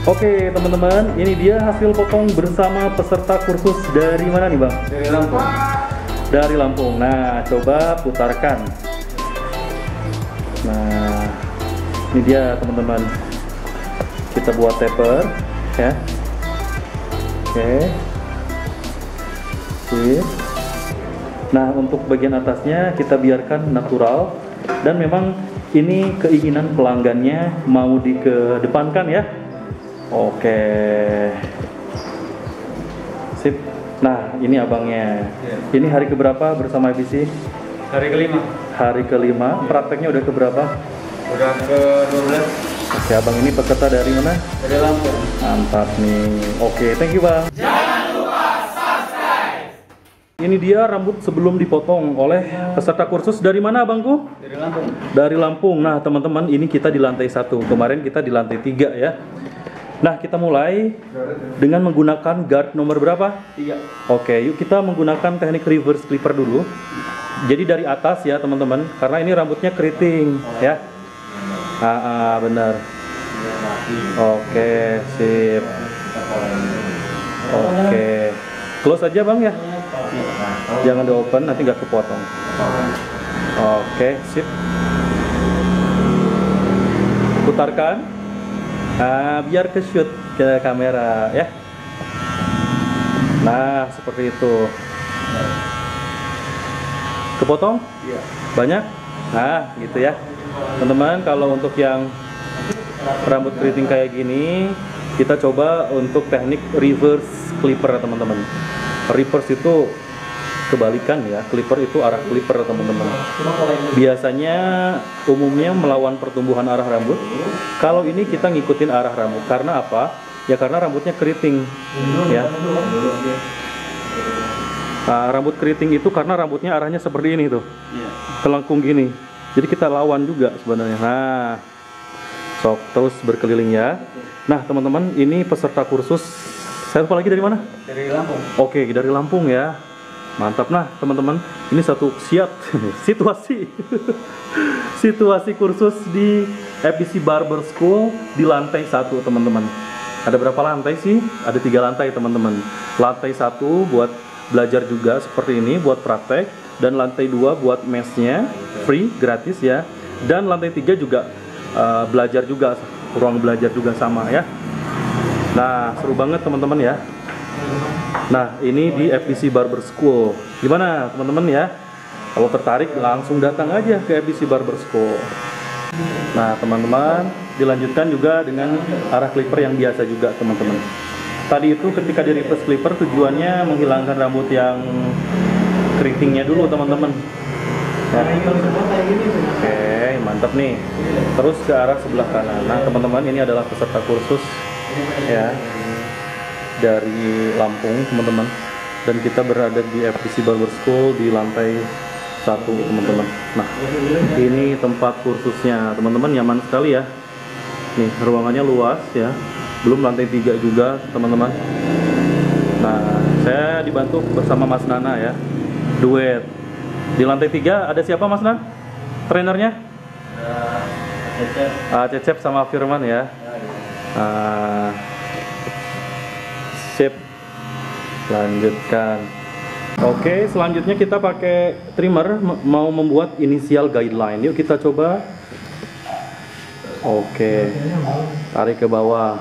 Oke teman-teman, ini dia hasil potong bersama peserta kursus dari mana nih Bang? Dari Lampung. Dari Lampung. Nah, coba putarkan. Nah, ini dia teman-teman. Kita buat taper, ya. Oke. Sip. Nah, untuk bagian atasnya kita biarkan natural. Dan memang ini keinginan pelanggannya mau dikedepankan ya. Oke. Sip. Nah, ini abangnya. Ini hari keberapa bersama FBC? Hari kelima. Hari kelima. Prakteknya udah keberapa? Udah ke-12. Oke, abang ini peserta dari mana? Dari Lampung. Mantap nih. Oke, thank you bang. Jangan lupa subscribe. Ini dia rambut sebelum dipotong oleh peserta kursus dari mana abangku? Dari Lampung. Dari Lampung. Nah teman-teman, ini kita di lantai 1. Kemarin kita di lantai 3 ya. Nah, kita mulai dengan menggunakan guard nomor berapa? 3. Oke, yuk kita menggunakan teknik reverse clipper dulu. Jadi dari atas ya teman-teman, karena ini rambutnya keriting ya. Benar. Oke, sip. Oke, close aja bang ya. Jangan di open, nanti nggak kepotong. Oke, sip. Putarkan. Nah, biar ke shoot ke kamera ya. Nah, seperti itu. Kepotong? Iya. Banyak? Nah, gitu ya. Teman-teman, kalau untuk yang rambut keriting kayak gini, kita coba untuk teknik reverse clipper teman-teman. Reverse itu kebalikan ya, clipper itu arah clipper teman-teman. Biasanya umumnya melawan pertumbuhan arah rambut. Kalau ini kita ngikutin arah rambut. Karena apa? Ya karena rambutnya keriting ya. Nah, rambut keriting itu karena rambutnya arahnya seperti ini tuh, telengkung gini. Jadi kita lawan juga sebenarnya. Nah, sok terus berkeliling ya. Nah teman-teman, ini peserta kursus. Saya lupa lagi dari mana? Dari Lampung. Oke, dari Lampung ya. Mantap. Nah teman-teman, ini satu situasi kursus di FBC Barber School di lantai 1 teman-teman. Ada berapa lantai sih? Ada 3 lantai teman-teman. Lantai 1 buat belajar juga seperti ini buat praktek, dan lantai 2 buat mesnya free gratis ya, dan lantai 3 juga belajar juga, ruang belajar juga sama ya. Nah seru banget teman-teman ya. Nah ini di FBC Barber School. Gimana teman-teman ya? Kalau tertarik langsung datang aja ke FBC Barber School. Nah teman-teman, dilanjutkan juga dengan arah clipper yang biasa juga teman-teman. Tadi itu ketika di reverse clipper tujuannya menghilangkan rambut yang keritingnya dulu teman-teman ya. Oke, mantap nih. Terus ke arah sebelah kanan. Nah teman-teman, ini adalah peserta kursus ya dari Lampung teman-teman, dan kita berada di FBC Barber School di lantai 1 teman-teman. Nah ini tempat kursusnya teman-teman, nyaman sekali ya. Nih ruangannya luas ya, belum lantai 3 juga teman-teman. Nah saya dibantu bersama Mas Nana ya, duet. Di lantai 3 ada siapa Mas Nana? Trainernya? Cecep sama Firman ya. Sip. Lanjutkan. Oke, selanjutnya kita pakai trimmer mau membuat inisial guideline. Yuk kita coba. Oke, tarik ke bawah.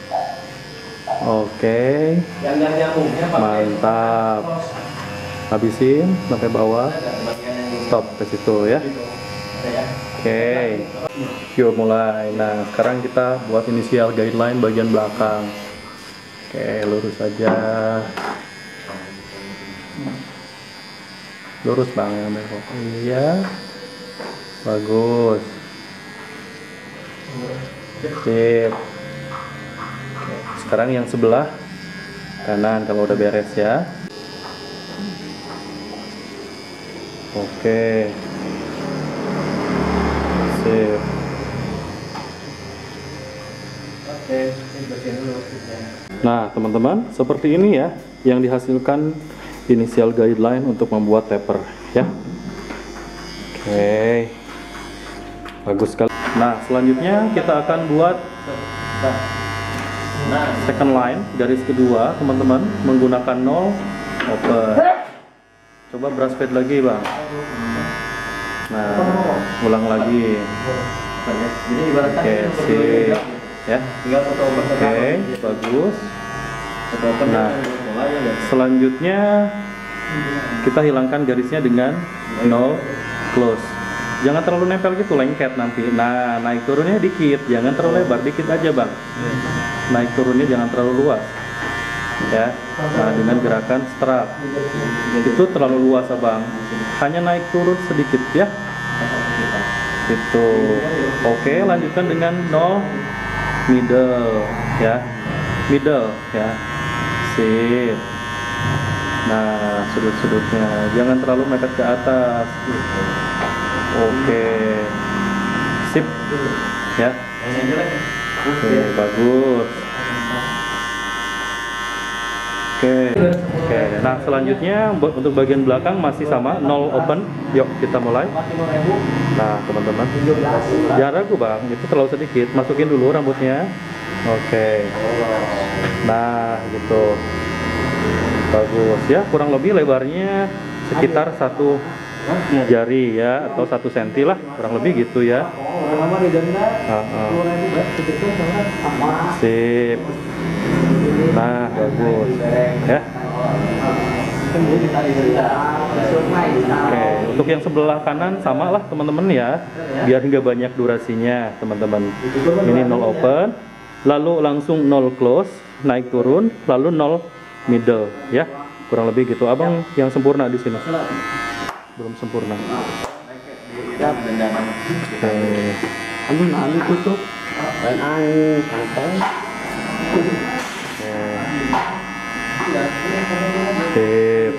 Oke, mantap. Habisin sampai bawah. Stop ke situ ya. Oke, yuk mulai. Nah sekarang kita buat inisial guideline bagian belakang. Oke, lurus aja. Lurus banget. Iya, bagus. Sip. Oke, sekarang yang sebelah kanan kalau udah beres ya. Oke. Sip. Nah teman-teman, seperti ini ya yang dihasilkan inisial guideline untuk membuat taper ya. Oke, bagus sekali. Nah selanjutnya kita akan buat second line, garis kedua teman-teman menggunakan 0 open. Coba brush pad lagi bang. Nah, ulang lagi. Oke, sip ya. Oke, bagus. Nah, selanjutnya kita hilangkan garisnya dengan 0 close. Jangan terlalu nempel gitu, lengket nanti. Nah, naik turunnya dikit, jangan terlalu lebar, dikit aja bang. Naik turunnya jangan terlalu luas ya. Nah, dengan gerakan strap itu terlalu luas abang, hanya naik turun sedikit ya. Itu oke, lanjutkan dengan 0 middle ya, middle ya. Sip. Nah, sudut-sudutnya jangan terlalu mepet ke atas. Oke, sip ya. Oke, bagus. Oke. Nah, selanjutnya untuk bagian belakang masih sama 0 open. Yuk kita mulai. Nah, teman-teman, jangan ragu bang, itu terlalu sedikit. Masukin dulu rambutnya. Oke. Nah, gitu. Bagus ya. Kurang lebih lebarnya sekitar 1 jari ya, atau 1 senti lah, kurang lebih gitu ya. Sip. Nah, bagus ya. Oke, untuk yang sebelah kanan sama lah teman-teman ya, biar nggak banyak durasinya teman-teman. Ini 0 open, lalu langsung 0 close, naik turun, lalu 0 middle ya, kurang lebih gitu. Abang yang sempurna di sini belum sempurna. Oke. Anu tutup. Anu kantong. Sip.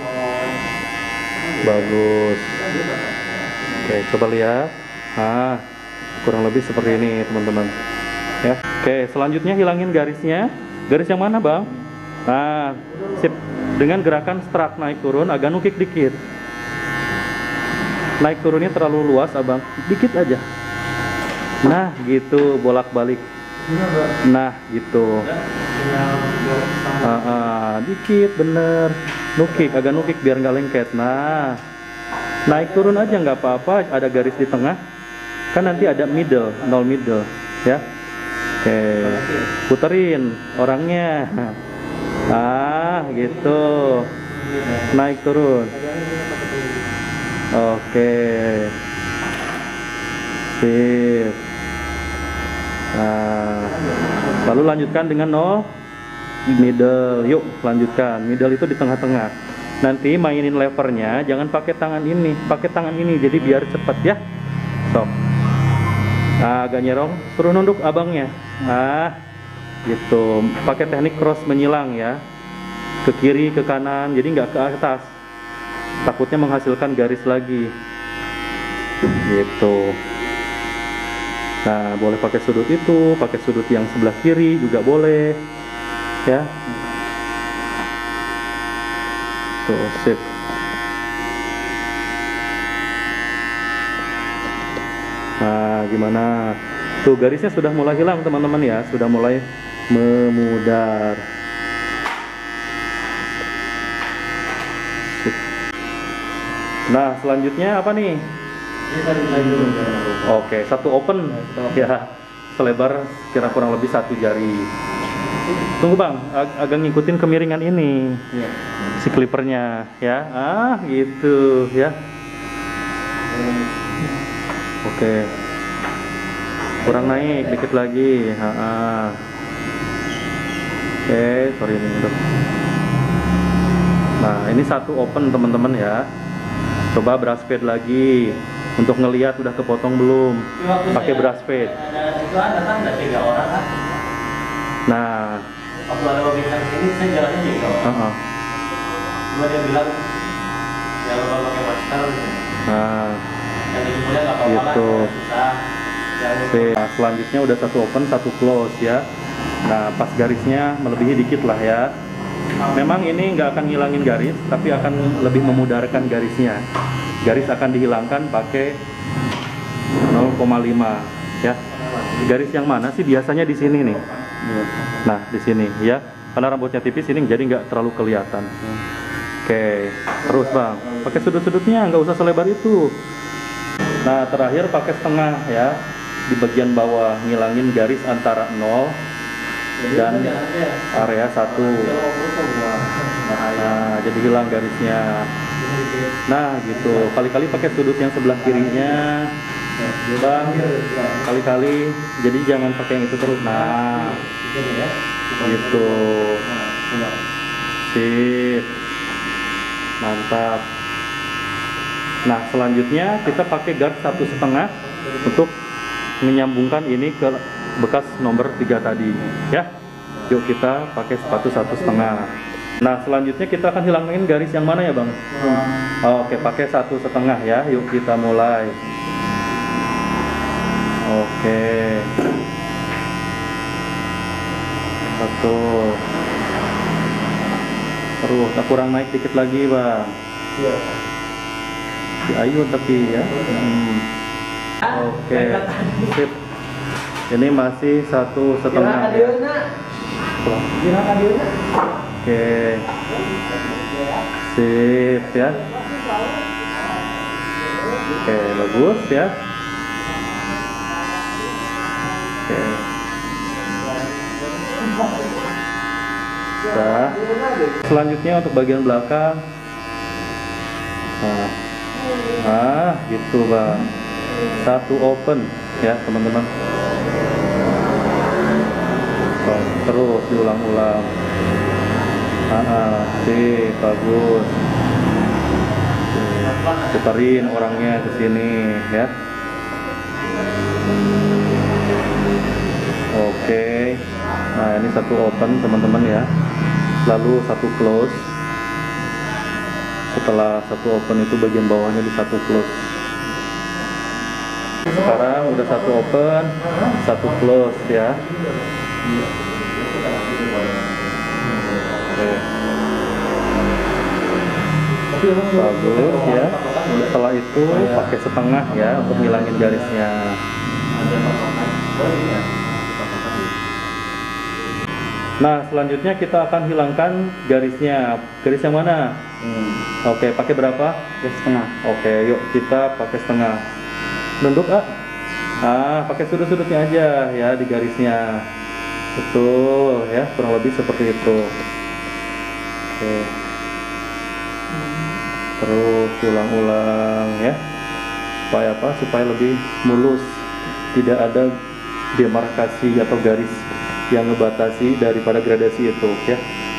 Bagus. Oke, coba lihat. Nah, kurang lebih seperti ini teman-teman ya. Oke, selanjutnya hilangin garisnya. Garis yang mana bang? Nah, sip. Dengan gerakan strap naik turun, agak nukik dikit. Naik turunnya terlalu luas abang, dikit aja. Nah gitu, bolak-balik. Nah gitu. Dikit bener. Nukik, agak nukik biar nggak lengket. Nah, naik turun aja nggak apa-apa. Ada garis di tengah. Kan nanti ada middle, 0 middle ya. Oke, puterin orangnya. Ah gitu. Naik turun. Oke. Sip. Nah, lalu lanjutkan dengan 0 middle. Yuk lanjutkan. Middle itu di tengah-tengah. Nanti mainin levernya jangan pakai tangan ini, pakai tangan ini, jadi biar cepat ya. Stop. Nah, agak nyerong, suruh nunduk abangnya. Nah, gitu. Pakai teknik cross menyilang ya, ke kiri ke kanan, jadi nggak ke atas, takutnya menghasilkan garis lagi gitu. Nah, boleh pakai sudut itu, pakai sudut yang sebelah kiri juga boleh ya. Tuh, sip. Nah, gimana? Tuh, garisnya sudah mulai hilang teman-teman ya, sudah mulai memudar. Nah, selanjutnya apa nih? Oke, 1 open ya, selebar kira kurang lebih 1 jari. Tunggu bang, agak ngikutin kemiringan ini si clippernya ya. Ah gitu ya. Oke, kurang naik dikit lagi. Oke, sorry ini untuk. Nah, ini 1 open teman-teman ya. Coba brush pad lagi untuk ngelihat udah kepotong belum. Pakai brush pad. Itu ada kan ada 3 orang kan? Nah, Waktu ada webinar ini saya jalannya juga orang. Cuma dia bilang ya lupa pakai masker. Nah, Dan itu mulia nggak apa-apa gitu. lah, susah. Nah, selanjutnya udah 1 open 1 close ya. Nah, pas garisnya melebihi dikit lah ya. Memang ini nggak akan ngilangin garis, tapi akan lebih memudarkan garisnya. Garis akan dihilangkan pakai 0,5 ya. garis yang mana sih biasanya di sini nih? Nah, di sini ya. Karena rambutnya tipis ini jadi nggak terlalu kelihatan. Oke, terus bang, pakai sudut-sudutnya, nggak usah selebar itu. Nah, terakhir pakai setengah ya, di bagian bawah, ngilangin garis antara 0 dan area 1. Nah, jadi hilang garisnya. Nah, gitu. Kali-kali pakai sudut yang sebelah kirinya, bang. Kali-kali, jadi jangan pakai yang itu terus. Nah, gitu. Sip. Mantap. Nah, selanjutnya kita pakai guard 1,5 untuk menyambungkan ini ke bekas nomor 3 tadi ya. Yuk kita pakai sepatu 1,5. Nah, selanjutnya kita akan hilangin garis yang mana ya bang? Oke, pakai 1,5 ya. Yuk kita mulai. Oke, betul. Terus kurang naik dikit lagi bang. Ayo tapi ya. Oke, sip. Ini masih 1,5 ya. Oke, sip ya. Oke, bagus ya. Oke. Nah, selanjutnya untuk bagian belakang. Nah, gitu bang. 1 open ya teman-teman. Terus diulang-ulang. Sip, bagus. Puterin orangnya ke sini ya. Oke. Nah, ini 1 open teman-teman ya. Lalu 1 close. Setelah 1 open itu bagian bawahnya di 1 close. Sekarang udah 1 open, 1 close ya. Oke. Bagus ya. Setelah itu pakai setengah ya untuk ngilangin garisnya. Nah, selanjutnya kita akan hilangkan garisnya. Garis yang mana? Oke, pakai berapa? Setengah. Oke, yuk kita pakai setengah. Nunduk pakai sudut-sudutnya aja ya di garisnya. Betul ya, kurang lebih seperti itu. Oke. Terus ulang-ulang ya. Supaya apa? Supaya lebih mulus. Tidak ada demarkasi atau garis yang ngebatasi daripada gradasi itu ya.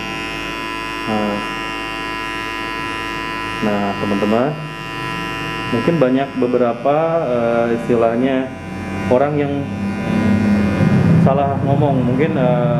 Nah teman-teman, mungkin banyak beberapa istilahnya orang yang salah ngomong. Mungkin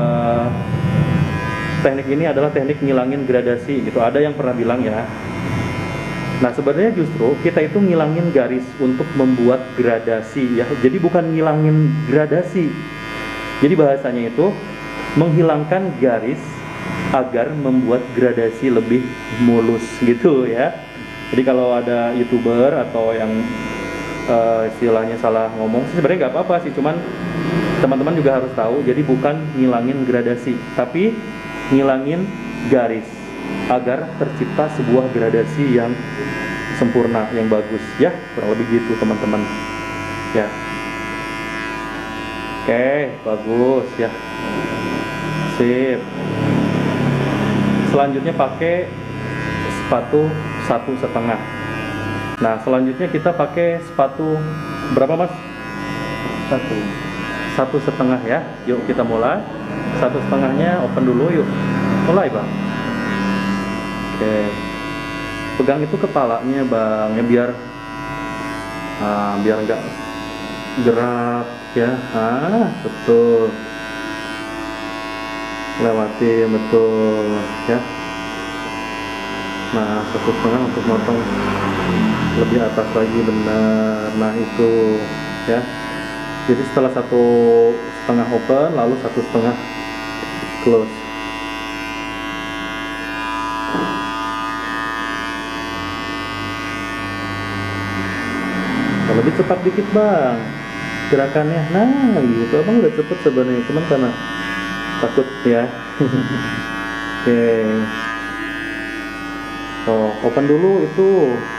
teknik ini adalah teknik ngilangin gradasi gitu. Ada yang pernah bilang ya. Nah sebenarnya justru kita itu ngilangin garis untuk membuat gradasi ya. Jadi bukan ngilangin gradasi. Jadi bahasanya itu menghilangkan garis agar membuat gradasi lebih mulus gitu ya. Jadi kalau ada YouTuber atau yang istilahnya salah ngomong, sebenarnya nggak apa-apa sih, cuman teman-teman juga harus tahu. Jadi bukan ngilangin gradasi, tapi ngilangin garis agar tercipta sebuah gradasi yang sempurna, yang bagus ya. Kurang lebih gitu teman-teman ya. Oke, bagus ya. Sip. Selanjutnya pakai sepatu 1,5. Nah, selanjutnya kita pakai sepatu berapa mas? 1,5 ya. Yuk kita mulai. 1,5-nya open dulu yuk. Mulai bang. Oke. Pegang itu kepalanya bang ya, biar nggak gerak ya. Betul. Lewatin betul ya. Nah 1,5 untuk motong lebih atas lagi, benar. Nah itu ya. Jadi setelah 1,5 open, lalu 1,5 close. Lebih cepat dikit bang. gerakannya. Nah gitu, abang udah cepet sebenarnya, cuman karena takut ya. Oke. Oh, open dulu itu.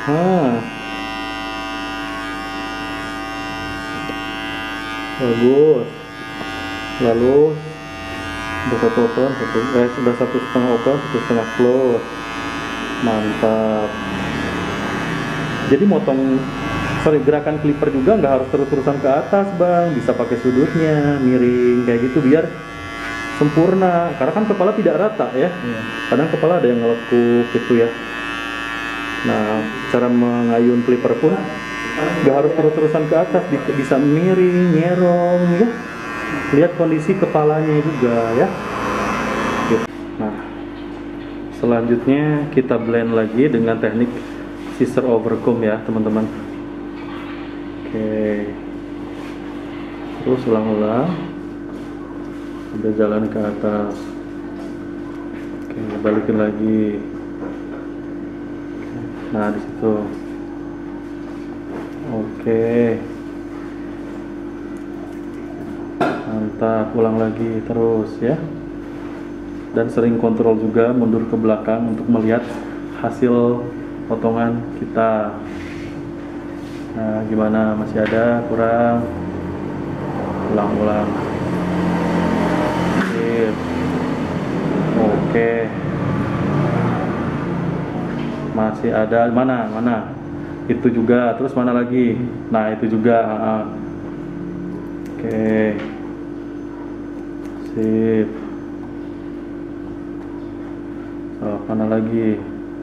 Bagus. Lalu udah satu open, sudah satu setengah open, satu setengah close. Mantap. Jadi gerakan clipper juga nggak harus terus-terusan ke atas bang, bisa pakai sudutnya miring kayak gitu biar sempurna, karena kan kepala tidak rata ya. Kadang kepala ada yang ngelekuk gitu ya. Nah, cara mengayun clipper pun nggak harus terus-terusan ke atas, bisa miring, nyerong ya. Lihat kondisi kepalanya juga ya. Nah, selanjutnya kita blend lagi dengan teknik scissor over comb ya teman-teman. Oke, terus ulang-ulang sampai jalan ke atas. Oke, balikin lagi. Nah, di situ. Oke, mantap. Ulang lagi terus ya. Dan sering kontrol juga mundur ke belakang untuk melihat hasil potongan kita. Nah, gimana? Masih ada kurang? Ulang-ulang. Oke. Masih ada mana? Itu juga. Terus mana lagi? Nah, itu juga. Oke. Sip. Oh, mana lagi?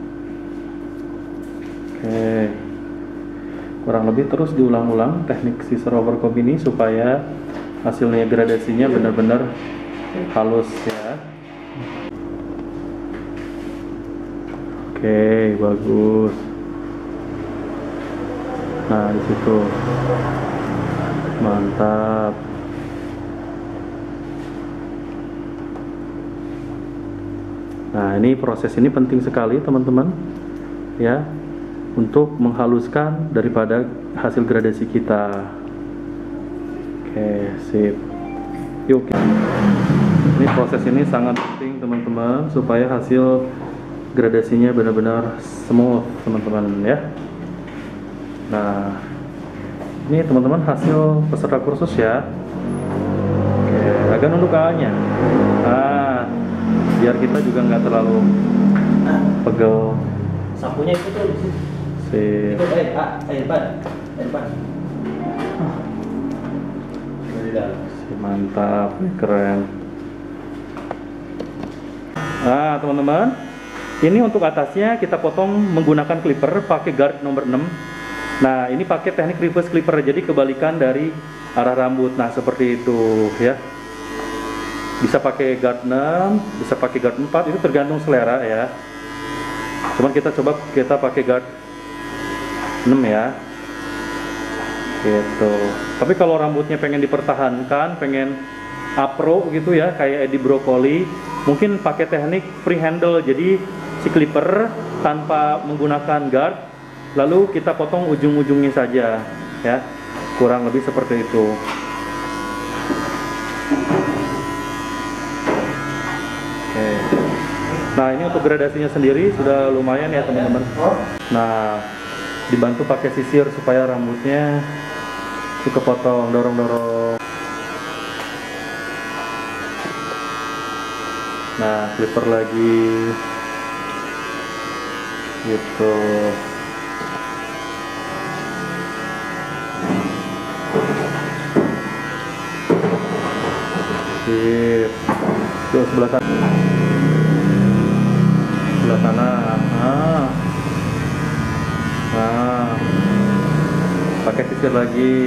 Oke. Kurang lebih terus diulang-ulang teknik scissor over comb ini supaya hasilnya gradasinya benar-benar halus ya. Oke, bagus. Nah, di situ. Mantap. Nah, ini proses ini penting sekali teman-teman ya, untuk menghaluskan daripada hasil gradasi kita. Oke, sip. Yuk, ini proses ini sangat penting teman-teman supaya hasil gradasinya benar-benar smooth teman-teman ya. Nah, ini teman-teman hasil peserta kursus ya. Oke, agak nunduk kawanya. Nah, biar kita juga nggak terlalu pegel. Sapunya itu tuh di situ. Sip. Itu air ban. Dari dalam. Mantap, keren. Nah, teman-teman, ini untuk atasnya kita potong menggunakan clipper pakai guard nomor 6. Nah, ini pakai teknik reverse clipper, jadi kebalikan dari arah rambut. Nah, seperti itu ya. Bisa pakai guard 6, bisa pakai guard 4, itu tergantung selera ya. Cuman kita pakai guard 6 ya. Gitu. Tapi kalau rambutnya pengen dipertahankan, pengen afro gitu ya, kayak Eddie Brocoli, mungkin pakai teknik free handle. Jadi si clipper tanpa menggunakan guard, lalu kita potong ujung-ujungnya saja ya. Kurang lebih seperti itu. Oke. Nah, ini untuk gradasinya sendiri sudah lumayan ya teman-teman. Nah, dibantu pakai sisir supaya rambutnya kepotong, dorong-dorong. Nah, clipper lagi gitu. Sip. Tuh sebelah sana. Sebelah sana. Nah, pakai sisir lagi.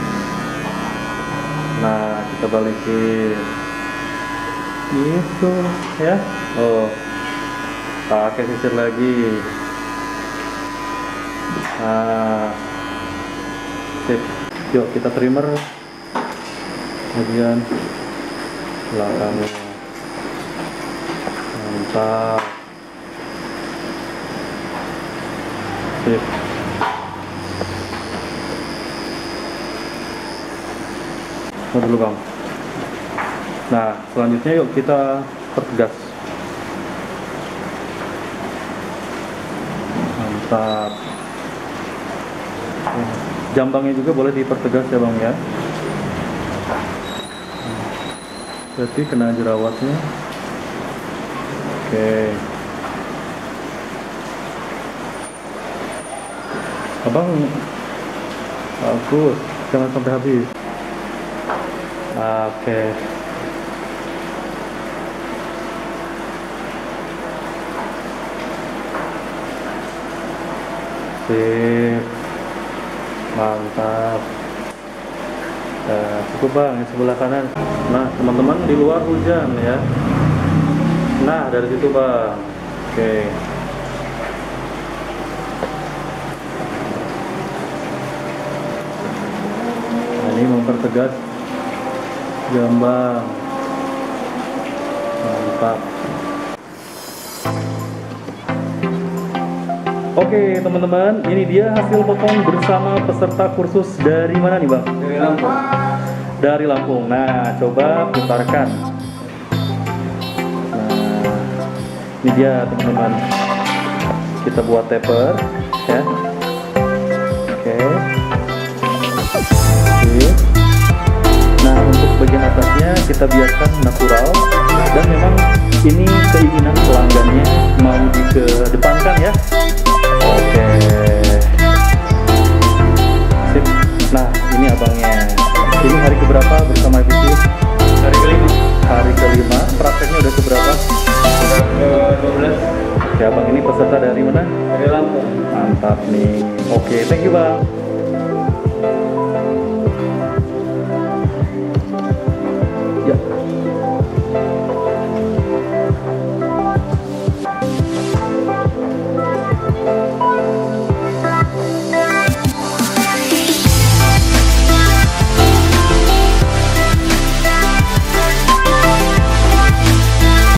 Nah, kita balikin gitu ya. Oh, pakai sisir lagi. Nah, sip. Yuk kita trimmer bagian belakangnya. Mantap. Sip. Mau dulu bang. Nah selanjutnya yuk kita pertegas. Mantap. Jambangnya juga boleh dipertegas ya bang ya. Berarti kena jerawatnya. Oke. Abang bagus, jangan sampai habis. Oke. Sip. Mantap. Nah, cukup bang, yang sebelah kanan. Nah teman-teman, di luar hujan ya. Nah dari situ bang. Oke. Nah, ini mempertegas jambang. Mantap. Oke teman-teman, ini dia hasil potong bersama peserta kursus dari mana nih bang? Dari Lampung. Dari Lampung. Nah, coba putarkan. Nah, ini dia teman-teman. Kita buat taper, ya. Oke. Nah, untuk bagian atasnya kita biarkan natural. Dan memang ini keinginan pelanggannya mau dikedepankan ya. Oke. Sip. Nah, ini abangnya. Ini hari keberapa bersama FBC? Hari kelima. Hari kelima. Prakteknya udah keberapa? Udah ke-12. Ya, abang ini peserta dari mana? Dari Lampung. Mantap nih. Oke, thank you bang.